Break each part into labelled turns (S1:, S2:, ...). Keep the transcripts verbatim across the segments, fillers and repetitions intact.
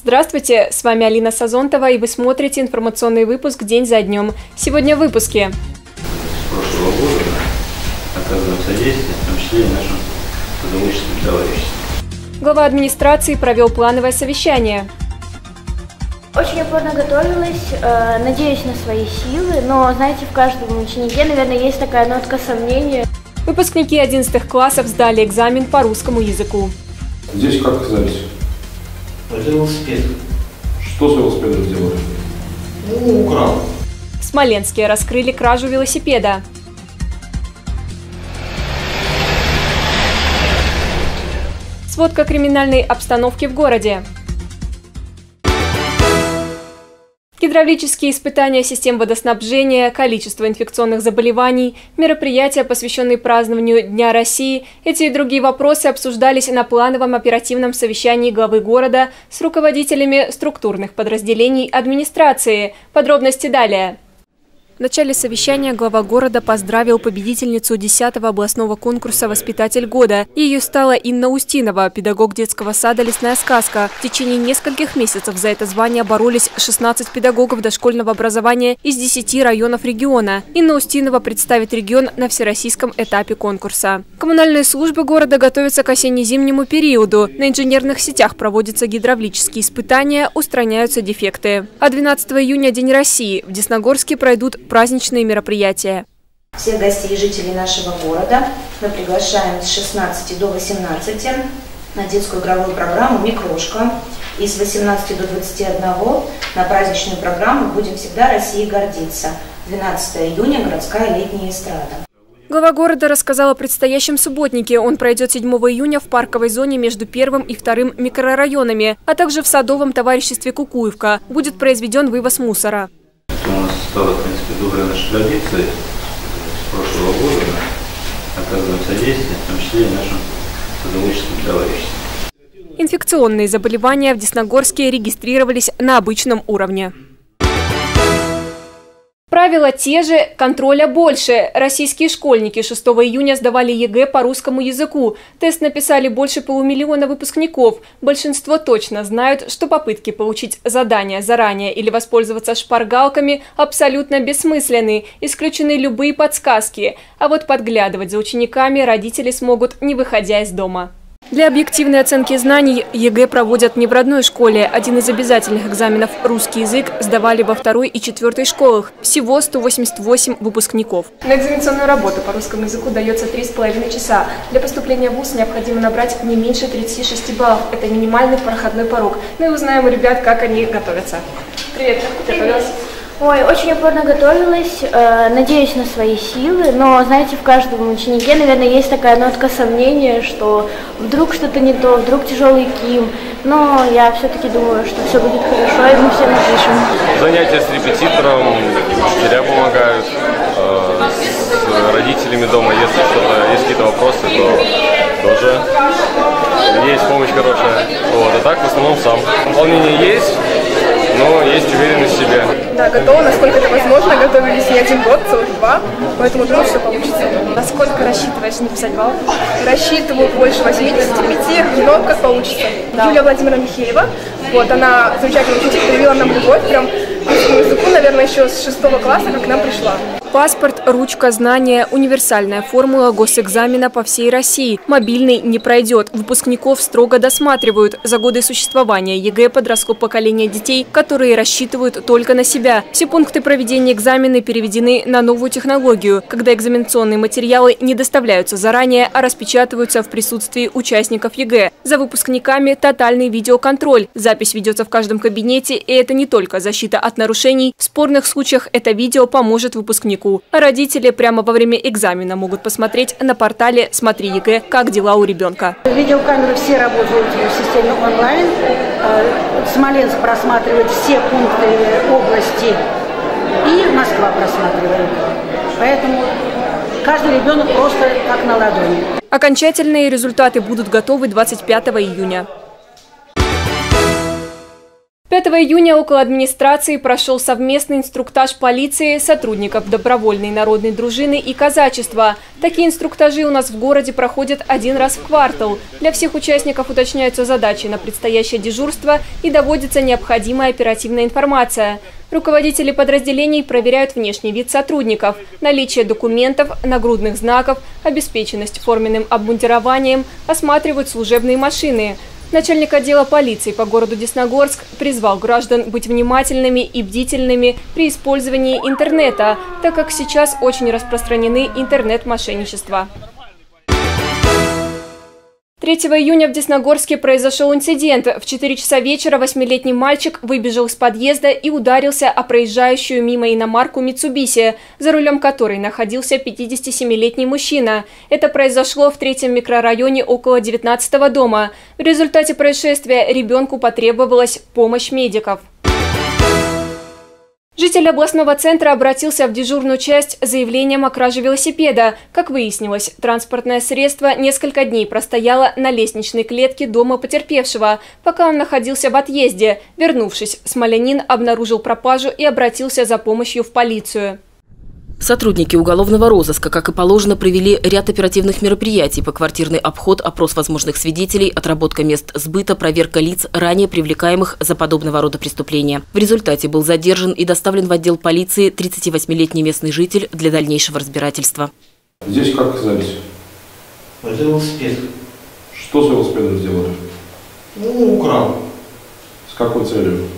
S1: Здравствуйте, с вами Алина Сазонтова, и вы смотрите информационный выпуск «День за днем». Сегодня в выпуске.
S2: С прошлого года оказываем содействие, в том числе и нашим трудоустройственным товариществам.
S1: Глава администрации провел плановое совещание.
S3: Очень упорно готовилась, э, надеюсь на свои силы, но, знаете, в каждом ученике, наверное, есть такая нотка сомнения.
S1: Выпускники одиннадцатых классов сдали экзамен по русскому языку.
S4: Здесь как оказались?
S2: Это велосипед.
S4: Что с велосипедом сделали?
S2: Ну, украл.
S1: В Смоленске раскрыли кражу велосипеда. Сводка криминальной обстановки в городе. Гидравлические испытания систем водоснабжения, количество инфекционных заболеваний, мероприятия, посвященные празднованию Дня России. Эти и другие вопросы обсуждались на плановом оперативном совещании главы города с руководителями структурных подразделений администрации. Подробности далее. В начале совещания глава города поздравил победительницу десятого областного конкурса «Воспитатель года». Ею стала Инна Устинова, педагог детского сада «Лесная сказка». В течение нескольких месяцев за это звание боролись шестнадцать педагогов дошкольного образования из десяти районов региона. Инна Устинова представит регион на всероссийском этапе конкурса. Коммунальные службы города готовятся к осенне-зимнему периоду. На инженерных сетях проводятся гидравлические испытания, устраняются дефекты. А двенадцатого июня – День России. В Десногорске пройдут праздничные мероприятия.
S5: Всех гостей и жителей нашего города мы приглашаем с шестнадцати до восемнадцати на детскую игровую программу «Микрошка». И с восемнадцати до двадцати одного на праздничную программу «Будем всегда Россией гордиться». двенадцатого июня городская летняя эстрада.
S1: Глава города рассказал о предстоящем субботнике. Он пройдет седьмого июня в парковой зоне между первым и вторым микрорайонами, а также в садовом товариществе «Кукуевка». Будет произведен вывоз мусора.
S2: У нас стало, в принципе, доброй нашей традицией с прошлого года оказываем содействие, в том числе и нашим трудоустройственным товариществам.
S1: Инфекционные заболевания в Десногорске регистрировались на обычном уровне. Правила те же, контроля больше. Российские школьники шестого июня сдавали ЕГЭ по русскому языку. Тест написали больше полумиллиона выпускников. Большинство точно знают, что попытки получить задания заранее или воспользоваться шпаргалками абсолютно бессмысленны. Исключены любые подсказки. А вот подглядывать за учениками родители смогут, не выходя из дома. Для объективной оценки знаний ЕГЭ проводят не в родной школе. Один из обязательных экзаменов «Русский язык» сдавали во второй и четвертой школах. Всего сто восемьдесят восемь выпускников. На экзаменационную работу по русскому языку дается три с половиной часа. Для поступления в вуз необходимо набрать не меньше тридцати шести баллов. Это минимальный проходной порог. Ну и узнаем у ребят, как они готовятся. Привет, как ты готовилась?
S3: Ой, очень упорно готовилась, э, надеюсь на свои силы, но, знаете, в каждом ученике, наверное, есть такая нотка сомнения, что вдруг что-то не то, вдруг тяжелый ким, но я все-таки думаю, что все будет хорошо, и мы все напишем.
S6: Занятия с репетитором, учителя помогают, э, с родителями дома, если что-то, есть какие-то вопросы, то тоже есть помощь хорошая. Вот, а так в основном сам. Волнение есть, но есть уверенность в себе.
S7: Да, готова, насколько это возможно. Готовились не один год, целых два, поэтому думаю, что получится.
S1: Насколько рассчитываешь написать баллов?
S7: Рассчитываю больше восьмидесяти пяти, но как получится. Да. Юлия Владимировна Михеева, вот, она замечательный учитель, привила нам любовь, прям к русскому языку, наверное, еще с шестого класса, как к нам пришла.
S1: Паспорт, ручка, знания – универсальная формула госэкзамена по всей России. Мобильный не пройдет. Выпускников строго досматривают. За годы существования ЕГЭ подросло поколение детей, которые рассчитывают только на себя. Все пункты проведения экзамена переведены на новую технологию, когда экзаменационные материалы не доставляются заранее, а распечатываются в присутствии участников ЕГЭ. За выпускниками тотальный видеоконтроль. Запись ведется в каждом кабинете, и это не только защита от нарушений. В спорных случаях это видео поможет выпускнику. А родители прямо во время экзамена могут посмотреть на портале «Смотри ЕГЭ», как дела у ребенка.
S8: Видеокамеры все работают в системе онлайн. Смоленск просматривает все пункты области, и Москва просматривает. Поэтому каждый ребенок просто как на ладони.
S1: Окончательные результаты будут готовы двадцать пятого июня. пятого июня около администрации прошел совместный инструктаж полиции, сотрудников добровольной народной дружины и казачества. Такие инструктажи у нас в городе проходят один раз в квартал. Для всех участников уточняются задачи на предстоящее дежурство и доводится необходимая оперативная информация. Руководители подразделений проверяют внешний вид сотрудников, наличие документов, нагрудных знаков, обеспеченность форменным обмундированием, осматривают служебные машины. Начальник отдела полиции по городу Десногорск призвал граждан быть внимательными и бдительными при использовании интернета, так как сейчас очень распространены интернет-мошенничества. третьего июня в Десногорске произошел инцидент. В четыре часа вечера восьмилетний мальчик выбежал из подъезда и ударился о проезжающую мимо иномарку «Митсубиси», за рулем которой находился пятидесятисемилетний мужчина. Это произошло в третьем микрорайоне около девятнадцатого дома. В результате происшествия ребенку потребовалась помощь медиков. Житель областного центра обратился в дежурную часть с заявлением о краже велосипеда. Как выяснилось, транспортное средство несколько дней простояло на лестничной клетке дома потерпевшего, пока он находился в отъезде. Вернувшись, смолянин обнаружил пропажу и обратился за помощью в полицию.
S9: Сотрудники уголовного розыска, как и положено, провели ряд оперативных мероприятий: поквартирный обход, опрос возможных свидетелей, отработка мест сбыта, проверка лиц, ранее привлекаемых за подобного рода преступления. В результате был задержан и доставлен в отдел полиции тридцативосьмилетний местный житель для дальнейшего разбирательства.
S4: Здесь как оказались?
S10: Это велосипед.
S4: Что с велосипедом сделали?
S10: Ну, украл.
S4: С какой целью?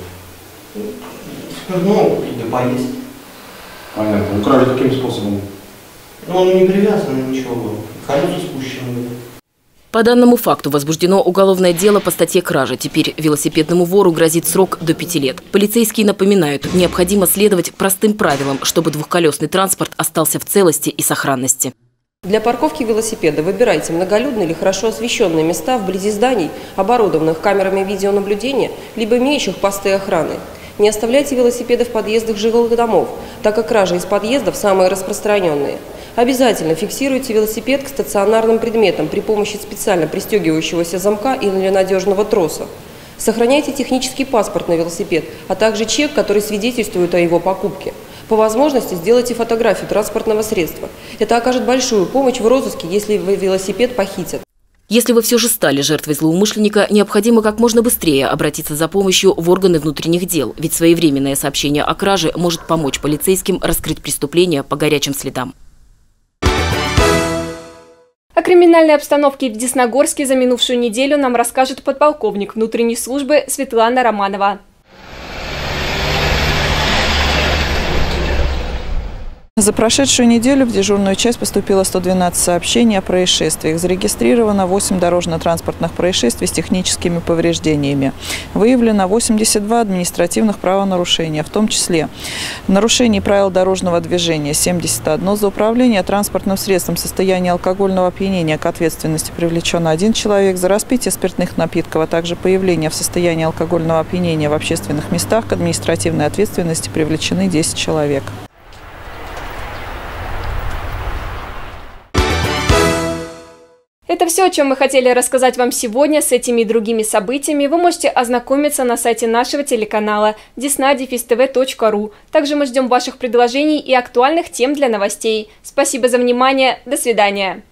S10: Ну, купить да поесть.
S4: Понятно. Украли каким способом?
S10: Ну, он не привязан, ничего. Колеса спущены были.
S9: По данному факту возбуждено уголовное дело по статье «Кража». Теперь велосипедному вору грозит срок до пяти лет. Полицейские напоминают, необходимо следовать простым правилам, чтобы двухколесный транспорт остался в целости и сохранности.
S11: Для парковки велосипеда выбирайте многолюдные или хорошо освещенные места вблизи зданий, оборудованных камерами видеонаблюдения, либо имеющих посты охраны. Не оставляйте велосипеды в подъездах жилых домов, так как кражи из подъездов самые распространенные. Обязательно фиксируйте велосипед к стационарным предметам при помощи специально пристегивающегося замка или надежного троса. Сохраняйте технический паспорт на велосипед, а также чек, который свидетельствует о его покупке. По возможности сделайте фотографию транспортного средства. Это окажет большую помощь в розыске, если велосипед похитят.
S9: Если вы все же стали жертвой злоумышленника, необходимо как можно быстрее обратиться за помощью в органы внутренних дел, ведь своевременное сообщение о краже может помочь полицейским раскрыть преступление по горячим следам.
S1: О криминальной обстановке в Десногорске за минувшую неделю нам расскажет подполковник внутренней службы Светлана Романова.
S12: За прошедшую неделю в дежурную часть поступило сто двенадцать сообщений о происшествиях. Зарегистрировано восемь дорожно-транспортных происшествий с техническими повреждениями. Выявлено восемьдесят два административных правонарушения, в том числе нарушений правил дорожного движения семьдесят одно, за управление транспортным средством в состоянии алкогольного опьянения к ответственности привлечен один человек, за распитие спиртных напитков, а также появление в состоянии алкогольного опьянения в общественных местах к административной ответственности привлечены десять человек.
S1: Это все, о чем мы хотели рассказать вам сегодня. С этими и другими событиями вы можете ознакомиться на сайте нашего телеканала десна дефис тэ вэ точка ру. Также мы ждем ваших предложений и актуальных тем для новостей. Спасибо за внимание. До свидания.